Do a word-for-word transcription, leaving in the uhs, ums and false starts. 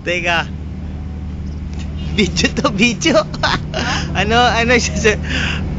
Teka. Video to, video. ano, ano siya sa...